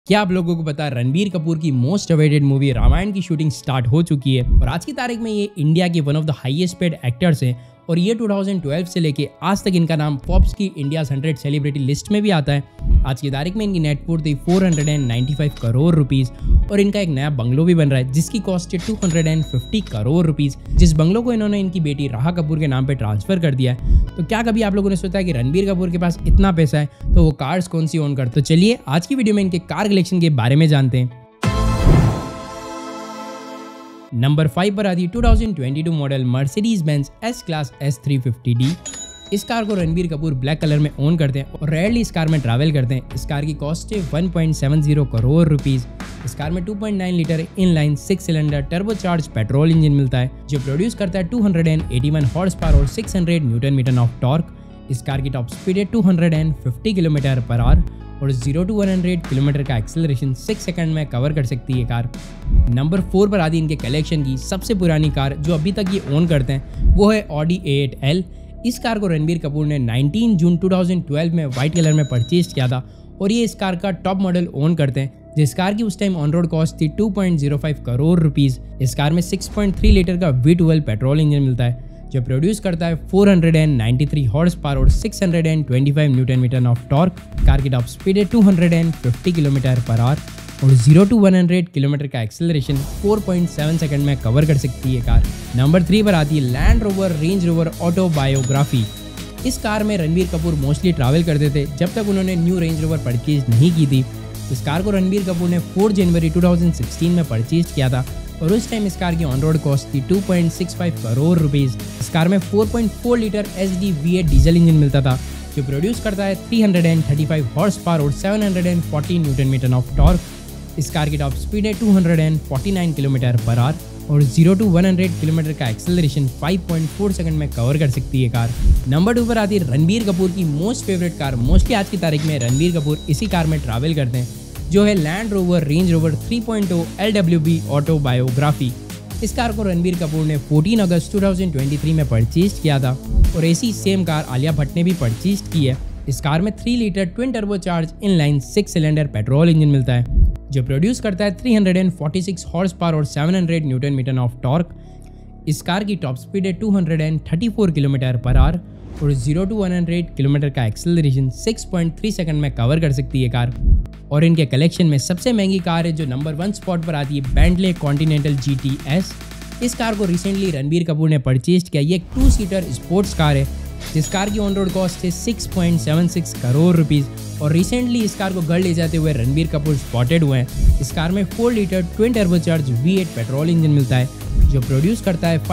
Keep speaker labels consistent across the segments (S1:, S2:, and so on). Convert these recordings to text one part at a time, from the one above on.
S1: क्या आप लोगों को पता है रणबीर कपूर की मोस्ट अवेटेड मूवी रामायण की शूटिंग स्टार्ट हो चुकी है और आज की तारीख में ये इंडिया के one of the highest paid actors हैं और ये 2012 से लेके आज तक इनका नाम फोर्ब्स की इंडिया 100 सेलिब्रिटी लिस्ट में भी आता है। आज की तारीख में इनकी नेटवर्थ थी 495 करोड़ रुपीस और इनका एक नया बंगलो भी बन रहा है जिसकी कॉस्ट है 250 करोड़ रुपीस, जिस बंगलो को इन्होंने इनकी बेटी राहा कपूर के नाम पे ट्रांसफर कर दिया है। तो क्या कभी आप लोगों ने सोचा है कि रणबीर कपूर के पास इतना पैसा है तो वो कार्स कौन सी ओन करते? तो चलिए आज की वीडियो में इनके कार कलेक्शन के बारे में जानते हैं। नंबर 5 पर आती है 2022 model Mercedes Benz S class S350D। इस कार को रणबीर कपूर ब्लैक कलर में ओन करते हैं और रेयरली इस कार में ट्रैवल करते हैं। इस कार की कॉस्ट है 1.70 करोड़ रुपीस। इस कार में 2.9 litre inline 6 cylinder turbocharge petrol engine मिलता है जो प्रोड्यूस करता है 281 हॉर्स पावर और 600 न्यूटन मीटर ऑफ टॉर्क। इस कार की टॉप स्पीड है 250 किलोमीटर पर आवर और 0 to 100 किलोमीटर का एक्सेलरेशन 6 सेकंड में कवर कर सकती है कार। नंबर 4 पर आती है इनके कलेक्शन की सबसे पुरानी कार जो अभी तक ये ओन करते हैं, वो है ऑडी A8L। इस कार को रणबीर कपूर ने 19 जून 2012 में व्हाइट कलर में परचेज किया था और ये इस कार का टॉप मॉडल ओन करते हैं, जिस कार की उस टाइम ऑन रोड कॉस्ट थी 2.05 करोड़ रुपीस। इस कार में 6.3 लीटर का V12 पेट्रोल इंजन मिलता है जो प्रोड्यूस करता है 493 हॉर्स पावर और 625 newton metre of torque. Car की टॉप स्पीड है 250 किलोमीटर पर आवर और 0 to 100 किलोमीटर का एक्सेलरेशन 4.7 सेकंड में कवर कर सकती है कार। नंबर 3 पर आती है Land Rover Range Rover autobiography. इस कार में रणबीर कपूर मोस्टली ट्रैवल करते थे जब तक उन्होंने न्यू रेंज रोवर परचेज नहीं की थी। इस कार को रणबीर कपूर ने 4 जनवरी 2016 में परचेज किया था और उस टाइम इस कार की ऑन रोड कॉस्ट थी 2.65 करोड़ रुपीस। इस कार में 4.4 litre SD V8 diesel engine मिलता था जो प्रोड्यूस करता है 335 हॉर्स पावर और 740 न्यूटन मीटर ऑफ टॉर्क। इस कार की टॉप स्पीड है 249 किलोमीटर पर आवर और 0 to 100 किलोमीटर का एक्सेलरेशन 5.4 सेकंड में कवर कर सकती है कार। नंबर 2 पर आती है रणबीर कपूर की मोस्ट फेवरेट कार। मोस्टली आज की तारीख में रणबीर कपूर इसी कार में ट्रैवल करते हैं जो है Land Rover Range Rover 3.0 LWB autobiography. इस कार को रणबीर कपूर ने 14 अगस्त 2023 में परचेज किया था और ऐसी सेम कार आलिया भट्ट ने भी परचेज की है। इस कार में 3 litre twin turbocharge inline 6 cylinder petrol engine मिलता है जो प्रोड्यूस करता है 346 हॉर्स पावर और 700 न्यूटन मीटर ऑफ टॉर्क। इस कार की टॉप स्पीड है 234 किलोमीटर पर आवर और 0 to 100 किलोमीटर का एक्सेलरेशन 6.3 सेकंड में कवर कर सकती है कार। और इनके कलेक्शन में सबसे महंगी कार है जो नंबर 1 स्पॉट पर आती है बेंटले कॉन्टिनेंटल GTS। इस कार को रिसेंटली रणबीर कपूर ने परचेज किया। ये एक 2 सीटर स्पोर्ट्स कार है जिस कार की ऑन रोड कॉस्ट है 6.76 करोड़ रुपीस और रिसेंटली इस कार को घर ले जाते हुए रणबीर कपूर स्पॉटेड हुए हैं। इस कार में 4 litre twin turbocharge V8 petrol engine मिलता है जो प्रोड्यूस करता है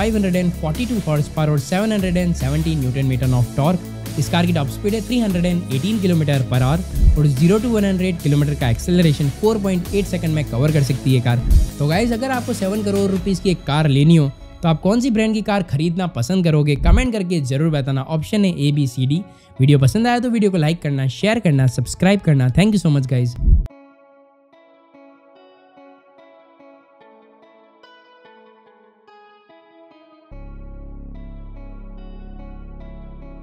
S1: 542 हॉर्स पावर और 770 न्यूटन मीटर ऑफ टॉर्क। इस कार की टॉप स्पीड है 318 किलोमीटर पर आवर और 0 to 100 किलोमीटर का एक्सेलरेशन 4.8 सेकंड में कवर कर सकती है कार। तो गाइज अगर आपको 7 करोड़ रुपीस की एक कार लेनी हो तो आप कौन सी ब्रांड की कार खरीदना पसंद करोगे? कमेंट करके जरूर बताना। ऑप्शन है ABCD। वीडियो पसंद आया तो वीडियो को लाइक करना, शेयर करना, सब्सक्राइब करना। Thank you so much guys.